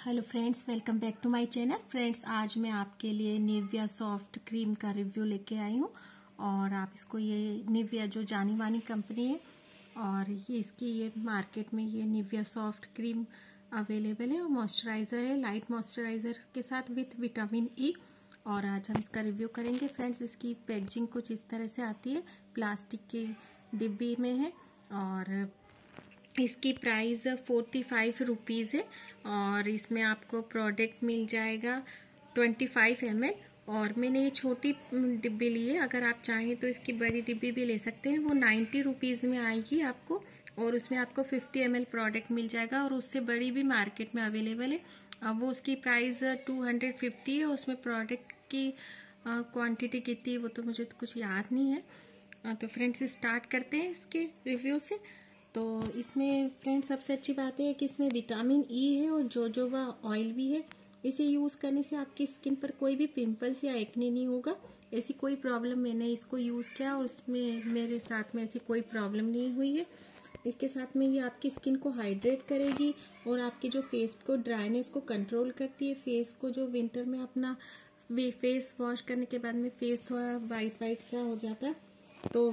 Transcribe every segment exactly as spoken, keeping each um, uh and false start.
Hello friends, welcome back to my channel. Friends, आज मैं आपके लिए निविया सॉफ्ट क्रीम का रिव्यू लेके आई हूँ। और आप इसको, ये निविया जो जानी मानी कंपनी है और ये इसकी ये मार्केट में ये निविया सॉफ्ट क्रीम अवेलेबल है। और मॉइस्चराइज़र है, लाइट मॉइस्चराइज़र के साथ विथ विटामिन ई। और आज हम इसका रिव्यू करेंगे। फ्रेंड्स, इसकी पैकेजिंग कुछ इस तरह से आती है, प्लास्टिक की डिब्बी में है। और इसकी प्राइस फोर्टी फाइव रुपीज़ है। और इसमें आपको प्रोडक्ट मिल जाएगा ट्वेंटी फाइव एम एल। और मैंने ये छोटी डिब्बी ली है, अगर आप चाहें तो इसकी बड़ी डिब्बी भी ले सकते हैं। वो नाइन्टी रुपीज़ में आएगी आपको, और उसमें आपको फिफ्टी एम एल प्रोडक्ट मिल जाएगा। और उससे बड़ी भी मार्केट में अवेलेबल है। अब वो उसकी प्राइस टू हंड्रेड फिफ्टी है। उसमें प्रोडक्ट की क्वांटिटी कितनी है वो तो मुझे तो कुछ याद नहीं है। तो फ्रेंड्स, स्टार्ट करते हैं इसके रिव्यू से। तो इसमें फ्रेंड्स सबसे अच्छी बात है कि इसमें विटामिन ई है और जोजोबा ऑयल भी है। इसे यूज़ करने से आपकी स्किन पर कोई भी पिंपल्स या एक्ने नहीं होगा। ऐसी कोई प्रॉब्लम, मैंने इसको यूज़ किया और उसमें मेरे साथ में ऐसी कोई प्रॉब्लम नहीं हुई है। इसके साथ में ये आपकी स्किन को हाइड्रेट करेगी और आपके जो फेस को ड्राइनेस को कंट्रोल करती है। फेस को जो विंटर में अपना फेस वॉश करने के बाद में फेस थोड़ा वाइट वाइट सा हो जाता है, तो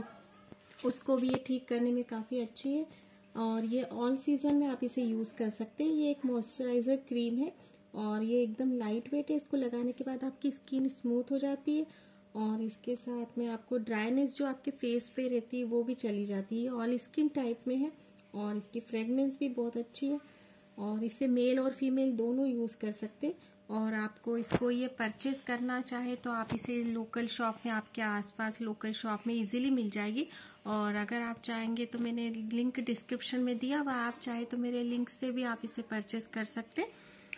उसको भी ये ठीक करने में काफ़ी अच्छी है। और ये ऑल सीजन में आप इसे यूज़ कर सकते हैं। ये एक मॉइस्चराइज़र क्रीम है और ये एकदम लाइट वेट है। इसको लगाने के बाद आपकी स्किन स्मूथ हो जाती है और इसके साथ में आपको ड्राइनेस जो आपके फेस पे रहती है वो भी चली जाती है। ऑल स्किन टाइप में है और इसकी फ्रेगनेंस भी बहुत अच्छी है। और इसे मेल और फीमेल दोनों यूज़ कर सकते हैं। और आपको इसको ये परचेज करना चाहे तो आप इसे लोकल शॉप में, आपके आसपास लोकल शॉप में इजीली मिल जाएगी। और अगर आप चाहेंगे तो मैंने लिंक डिस्क्रिप्शन में दिया हुआ, आप चाहे तो मेरे लिंक से भी आप इसे परचेज कर सकते हैं।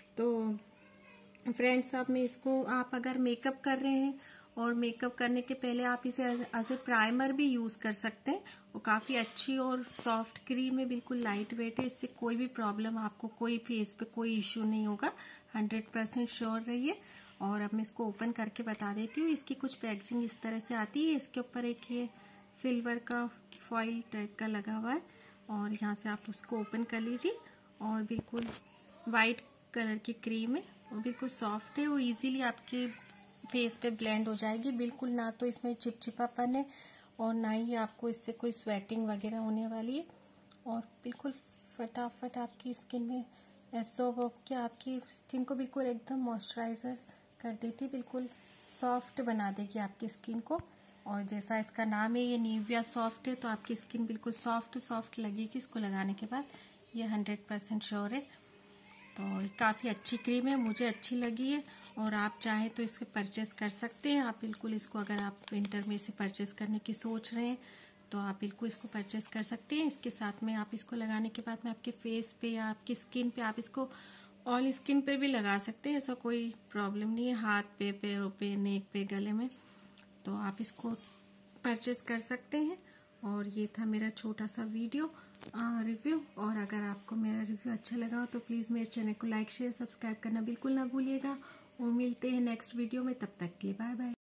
तो फ्रेंड्स, आप में इसको, आप अगर मेकअप कर रहे हैं और मेकअप करने के पहले आप इसे एज ए प्राइमर भी यूज़ कर सकते हैं। वो काफ़ी अच्छी और सॉफ्ट क्रीम है, बिल्कुल लाइट वेट है। इससे कोई भी प्रॉब्लम, आपको कोई फेस पे कोई इश्यू नहीं होगा, हंड्रेड परसेंट श्योर रहिए। और अब मैं इसको ओपन करके बता देती हूँ। इसकी कुछ पैकेजिंग इस तरह से आती है। इसके ऊपर एक ये सिल्वर का फॉइल टाइप का लगा हुआ है और यहाँ से आप उसको ओपन कर लीजिए। और बिल्कुल वाइट कलर की क्रीम है और बिल्कुल सॉफ्ट है। वो इजीली आपके फेस पे ब्लेंड हो जाएगी। बिल्कुल ना तो इसमें चिपचिपापन है और ना ही आपको इससे कोई स्वेटिंग वगैरह होने वाली है। और बिल्कुल फटाफट आपकी स्किन में एब्जॉर्ब होकर आपकी स्किन को बिल्कुल एकदम मॉइस्चराइज़र कर देती, बिल्कुल सॉफ्ट बना देगी आपकी स्किन को। और जैसा इसका नाम है, ये निविया सॉफ्ट है, तो आपकी स्किन बिल्कुल सॉफ्ट सॉफ्ट लगेगी इसको लगाने के बाद। ये हंड्रेड परसेंट श्योर है। तो काफ़ी अच्छी क्रीम है, मुझे अच्छी लगी है। और आप चाहें तो इसको परचेस कर सकते हैं। आप बिल्कुल इसको, अगर आप विंटर में इसे परचेस करने की सोच रहे हैं तो आप बिल्कुल इसको परचेस कर सकते हैं। इसके साथ में आप इसको लगाने के बाद में आपके फेस पे या आपकी स्किन पे, आप इसको ऑल स्किन पे भी लगा सकते हैं, ऐसा कोई प्रॉब्लम नहीं है। हाथ पे, पैरों पे, नेक पे, गले में, तो आप इसको परचेस कर सकते हैं। और ये था मेरा छोटा सा वीडियो रिव्यू। और अगर आपको मेरा रिव्यू अच्छा लगा हो तो प्लीज़ मेरे चैनल को लाइक शेयर सब्सक्राइब करना बिल्कुल ना भूलिएगा। और मिलते हैं नेक्स्ट वीडियो में, तब तक के लिए बाय बाय।